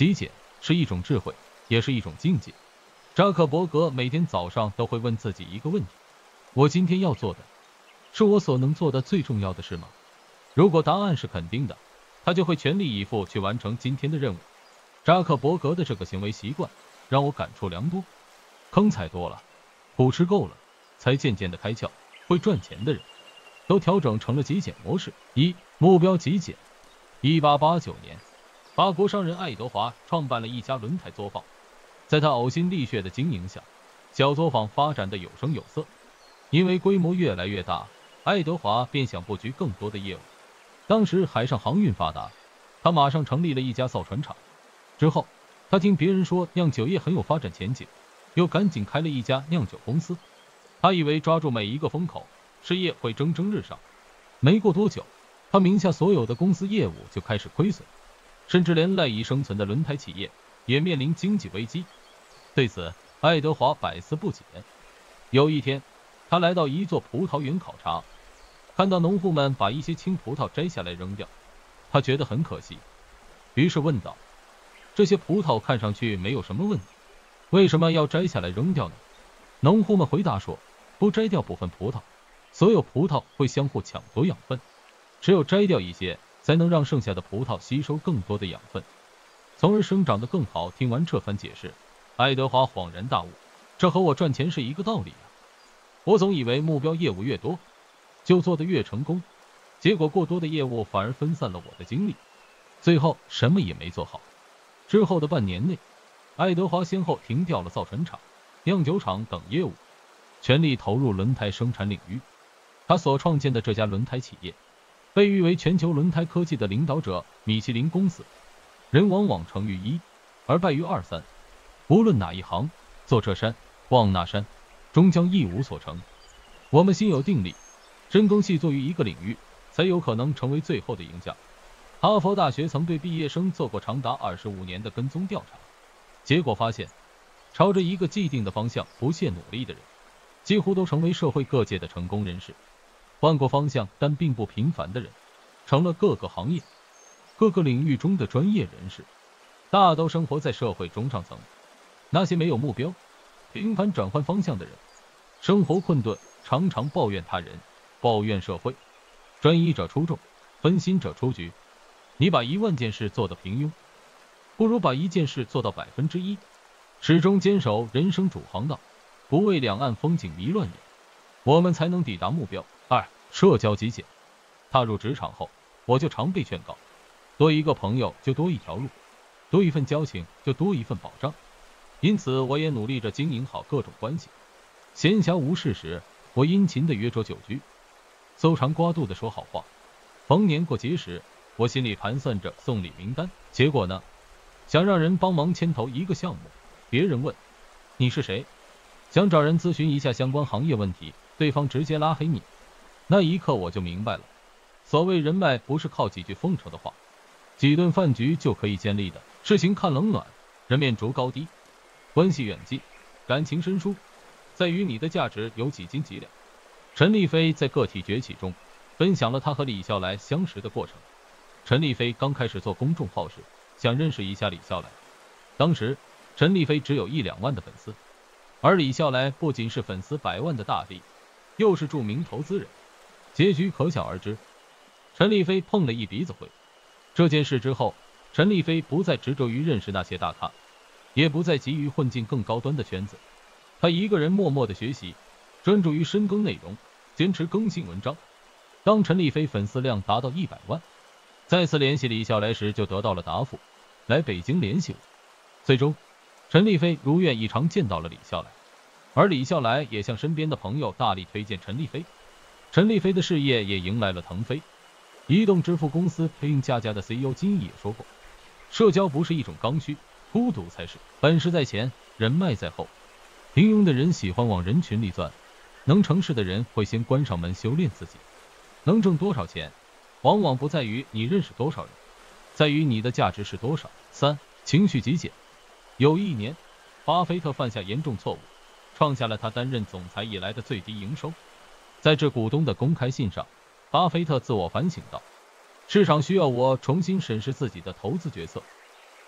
极简是一种智慧，也是一种境界。扎克伯格每天早上都会问自己一个问题：我今天要做的，是我所能做的最重要的事吗？如果答案是肯定的，他就会全力以赴去完成今天的任务。扎克伯格的这个行为习惯让我感触良多。坑踩多了，苦吃够了，才渐渐的开窍。会赚钱的人都调整成了极简模式。目标极简。1889年，法国商人爱德华创办了一家轮胎作坊，在他呕心沥血的经营下，小作坊发展的有声有色。因为规模越来越大，爱德华便想布局更多的业务。当时海上航运发达，他马上成立了一家造船厂。之后，他听别人说酿酒业很有发展前景，又赶紧开了一家酿酒公司。他以为抓住每一个风口，事业会蒸蒸日上。没过多久，他名下所有的公司业务就开始亏损，甚至连赖以生存的轮胎企业也面临经济危机。对此，爱德华百思不解。有一天，他来到一座葡萄园考察，看到农户们把一些青葡萄摘下来扔掉，他觉得很可惜，于是问道：这些葡萄看上去没有什么问题，为什么要摘下来扔掉呢？农户们回答说，不摘掉部分葡萄，所有葡萄会相互抢夺养分，只有摘掉一些，才能让剩下的葡萄吸收更多的养分，从而生长得更好。听完这番解释，爱德华恍然大悟，这和我赚钱是一个道理啊！我总以为目标业务越多，就做得越成功，结果过多的业务反而分散了我的精力，最后什么也没做好。之后的半年内，爱德华先后停掉了造船厂、酿酒厂等业务，全力投入轮胎生产领域。他所创建的这家轮胎企业，被誉为全球轮胎科技的领导者米其林公司。人往往成于一，而败于二三。无论哪一行，坐这山，望那山，终将一无所成。我们心有定力，深耕细作于一个领域，才有可能成为最后的赢家。哈佛大学曾对毕业生做过长达25年的跟踪调查，结果发现，朝着一个既定的方向不懈努力的人，几乎都成为社会各界的成功人士。换过方向但并不频繁的人，成了各个行业、各个领域中的专业人士，大都生活在社会中上层。那些没有目标、频繁转换方向的人，生活困顿，常常抱怨他人，抱怨社会。专一者出众，分心者出局。你把10000件事做得平庸，不如把一件事做到1%。始终坚守人生主航道，不为两岸风景迷乱眼，我们才能抵达目标。2. 社交极简。踏入职场后，我就常被劝告，多一个朋友就多一条路，多一份交情就多一份保障。因此，我也努力着经营好各种关系。闲暇无事时，我殷勤地约桌酒局，搜肠刮肚地说好话。逢年过节时，我心里盘算着送礼名单。结果呢，想让人帮忙牵头一个项目，别人问你是谁，想找人咨询一下相关行业问题，对方直接拉黑你。那一刻我就明白了，所谓人脉不是靠几句奉承的话、几顿饭局就可以建立的。事情看冷暖，人面逐高低，关系远近，感情生疏，在于你的价值有几斤几两。陈立飞在个体崛起中分享了他和李笑来相识的过程。陈立飞刚开始做公众号时，想认识一下李笑来。当时陈立飞只有1-2万的粉丝，而李笑来不仅是粉丝100万的大 V， 又是著名投资人，结局可想而知。陈立飞碰了一鼻子灰。这件事之后，陈立飞不再执着于认识那些大咖，也不再急于混进更高端的圈子。他一个人默默的学习，专注于深耕内容，坚持更新文章。当陈立飞粉丝量达到100万，再次联系李笑来时就得到了答复，来北京联系我。最终，陈立飞如愿以偿见到了李笑来，而李笑来也向身边的朋友大力推荐陈立飞。陈立飞的事业也迎来了腾飞。移动支付公司PayIn家的 CEO 金毅也说过，社交不是一种刚需，孤独才是。本事在前，人脉在后。平庸的人喜欢往人群里钻，能成事的人会先关上门修炼自己。能挣多少钱，往往不在于你认识多少人，在于你的价值是多少。3. 情绪极简。有一年，巴菲特犯下严重错误，创下了他担任总裁以来的最低营收。在致股东的公开信上，巴菲特自我反省道，市场需要我重新审视自己的投资决策，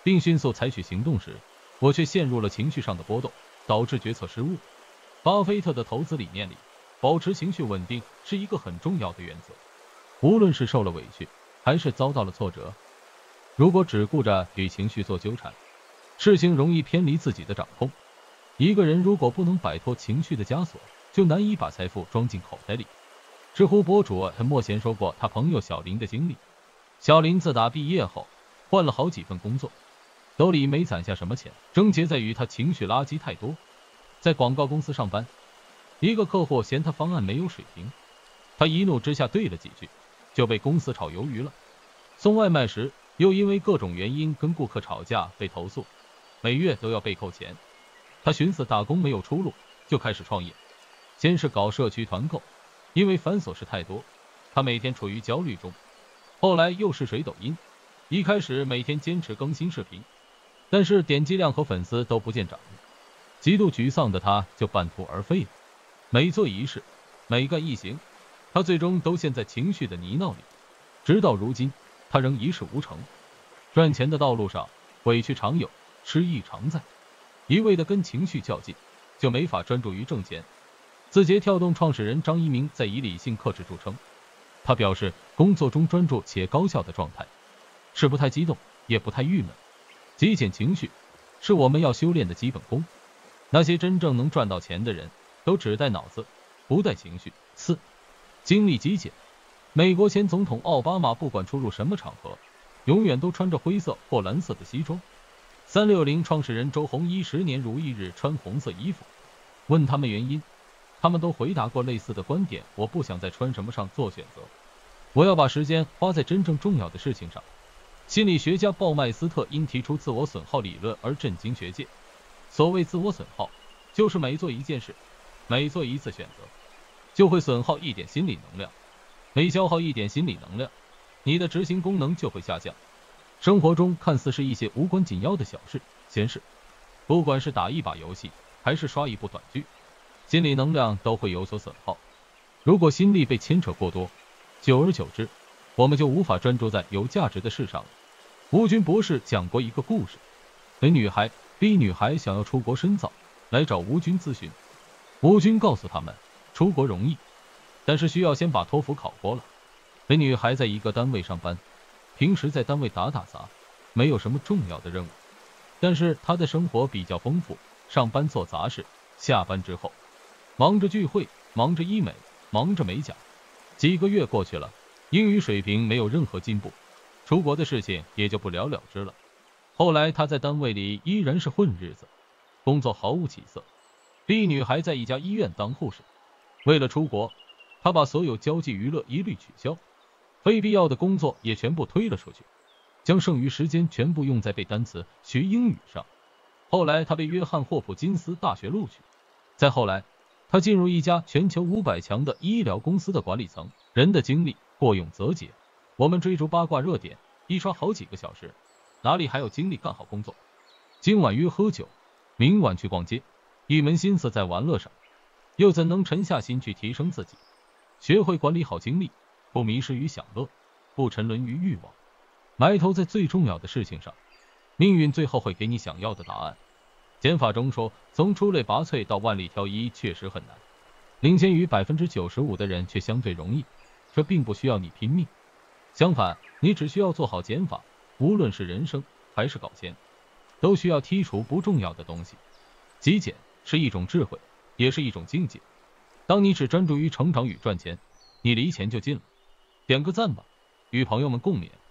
并迅速采取行动时，我却陷入了情绪上的波动，导致决策失误。巴菲特的投资理念里，保持情绪稳定是一个很重要的原则。无论是受了委屈，还是遭到了挫折，如果只顾着与情绪做纠缠，事情容易偏离自己的掌控。一个人如果不能摆脱情绪的枷锁，就难以把财富装进口袋里。知乎博主莫贤说过他朋友小林的经历。小林自打毕业后，换了好几份工作，兜里没攒下什么钱，症结在于他情绪垃圾太多。在广告公司上班，一个客户嫌他方案没有水平，他一怒之下对了几句，就被公司炒鱿鱼了。送外卖时，又因为各种原因跟顾客吵架被投诉，每月都要被扣钱。他寻思打工没有出路，就开始创业。先是搞社区团购，因为繁琐事太多，他每天处于焦虑中。后来又试水抖音，一开始每天坚持更新视频，但是点击量和粉丝都不见涨，极度沮丧的他就半途而废了。每做一事，每干一行，他最终都陷在情绪的泥淖里。直到如今，他仍一事无成。赚钱的道路上，委屈常有，失意常在。一味的跟情绪较劲，就没法专注于挣钱。字节跳动创始人张一鸣在以理性克制著称。他表示，工作中专注且高效的状态，是不太激动，也不太郁闷。极简情绪，是我们要修炼的基本功。那些真正能赚到钱的人，都只带脑子，不带情绪。4. 精力极简。美国前总统奥巴马不管出入什么场合，永远都穿着灰色或蓝色的西装。360创始人周鸿祎10年如一日穿红色衣服，问他们原因，他们都回答过类似的观点：我不想在穿什么上做选择，我要把时间花在真正重要的事情上。心理学家鲍麦斯特因提出自我损耗理论而震惊学界。所谓自我损耗，就是每做一件事，每做一次选择，就会损耗一点心理能量。每消耗一点心理能量，你的执行功能就会下降。生活中看似是一些无关紧要的小事、闲事，不管是打一把游戏，还是刷一部短剧，心理能量都会有所损耗。如果心力被牵扯过多，久而久之，我们就无法专注在有价值的事上了。吴军博士讲过一个故事，A女孩、B女孩想要出国深造，来找吴军咨询。吴军告诉他们，出国容易，但是需要先把托福考过了。A女孩在一个单位上班，平时在单位打打杂，没有什么重要的任务，但是她的生活比较丰富，上班做杂事，下班之后忙着聚会，忙着医美，忙着美甲。几个月过去了，英语水平没有任何进步，出国的事情也就不了了之了。后来她在单位里依然是混日子，工作毫无起色。B 女孩在一家医院当护士，为了出国，她把所有交际娱乐一律取消，非必要的工作也全部推了出去，将剩余时间全部用在背单词、学英语上。后来她被约翰霍普金斯大学录取，再后来她进入一家全球500强的医疗公司的管理层。人的精力过用则竭，我们追逐八卦热点，一刷好几个小时，哪里还有精力干好工作？今晚约喝酒，明晚去逛街，一门心思在玩乐上，又怎能沉下心去提升自己？学会管理好精力，不迷失于享乐，不沉沦于欲望，埋头在最重要的事情上，命运最后会给你想要的答案。减法中说，从出类拔萃到万里挑一确实很难，领先于95%的人却相对容易。这并不需要你拼命，相反，你只需要做好减法。无论是人生还是搞钱，都需要剔除不重要的东西。极简是一种智慧，也是一种境界。当你只专注于成长与赚钱，你离钱就近了。点个赞吧，与朋友们共勉。